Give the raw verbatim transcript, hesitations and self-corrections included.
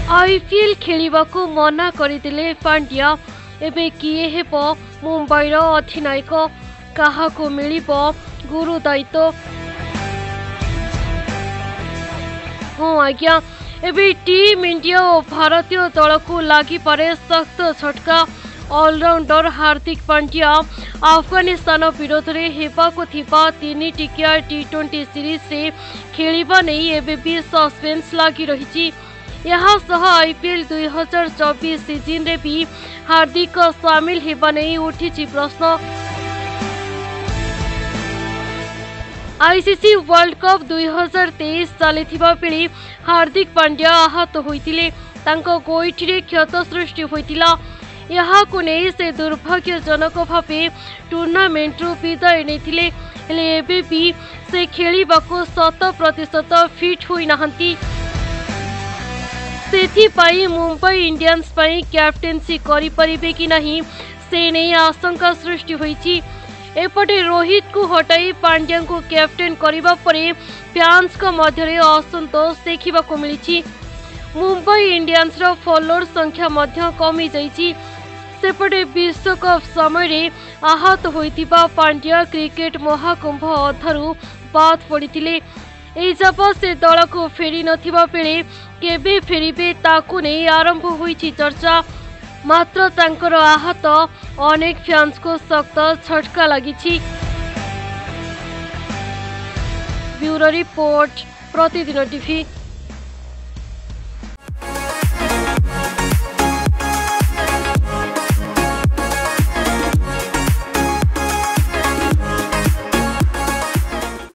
IPL खेलिबाकू मना करथिले पांड्या। एबे किए हेब मुंबईर अधिनायक, काहाकू मिलिबो गुरु दायित्व? हाँ आज्ञा, एबे टीम इंडिया और भारतीय दल को लगी पारे सख्त झटका। ऑलराउंडर हार्दिक पांड्या अफगानिस्तान विरोध में हेबाकू थिबा तीन टिकिया टी ट्वेंटी सीरीज रे खेलिबा नहीं एबे भी सस्पेंस लगी रही। यहाँ सह आईपीएल दुई हजार चौबीस सीजन रे भी हार्दिक सामिल हेबा नहीं उठी प्रश्न। आईसीसी वर्ल्ड कप दुई हजार तेईस चली बेले हार्दिक पांड्या आहत होइतिले, तांको गोईठी क्षत सृष्टि होइतिला। यहाकू नहीं से दुर्भाग्यजनक भावे टूर्नामेंट रु विदाय नेथिले, हेले एबे भी से खेलिबाकू शत प्रतिशत फिट होई नाहंती। सेथिपाई मुंबई इंडियंस पाई कैप्टेन्सी करि परिबे कि नहीं से नहीं आशंका सृष्टि होइछि। एपटे रोहित को हटाई पांड्या को कैप्टेन करिबा परे फैंस को मध्य असंतोष देखा मिली। मुंबई इंडियंस रो फॉलोअर संख्या मध्य कमी जाइछि। सेपटे विश्वकप समय आहत होइतिबा पांड्या क्रिकेट महाकुंभ अधारू बाद पड़िथिले। एही जब से दल को फेरी नथिबा बेले केबे फेरिबे ताकू नहीं आरंभ होइछि चर्चा। मात्र तांकर आहत अनेक फैंस को सख्त झटका लगी। Bureau report, Pratidin TV.